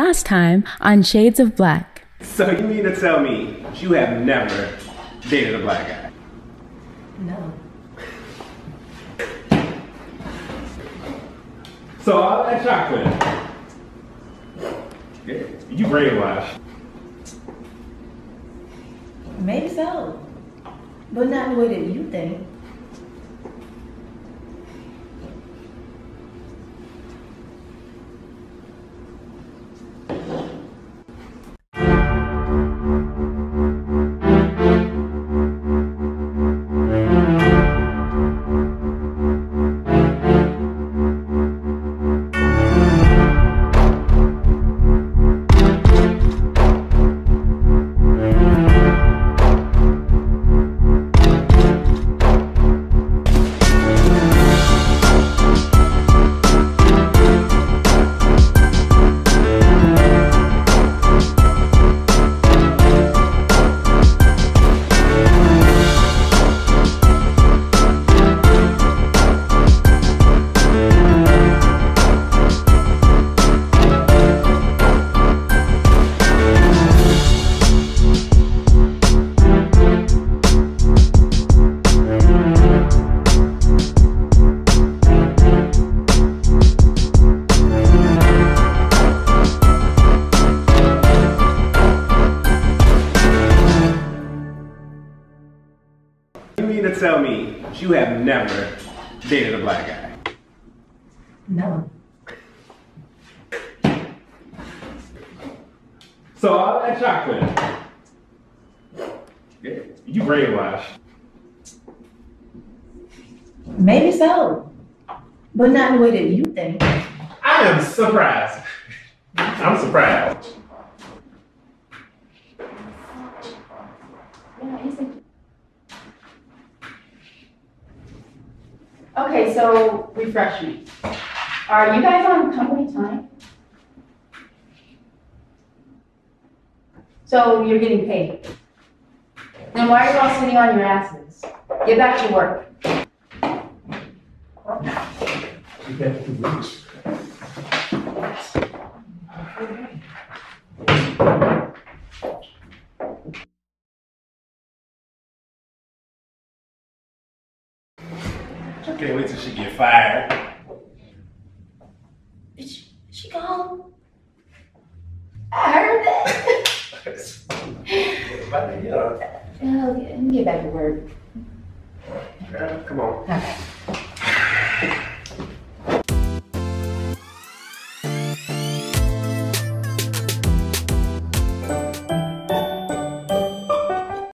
last time on Shades of Black. So you mean to tell me you have never dated a black guy? No. So all that chocolate, yeah, you brainwashed. Maybe so, but not in the way that you think. Tell me you have never dated a black guy? No. So all that chocolate, yeah, you brainwashed. Maybe so, but not in the way that you think. I am surprised. I'm surprised. Okay, so refresh me. Are you guys on company time? So you're getting paid. Then why are you all sitting on your asses? Get back to work. I can't wait till she get fired. Is she gone? I heard that. Okay, let me get back to work. Come on. Okay.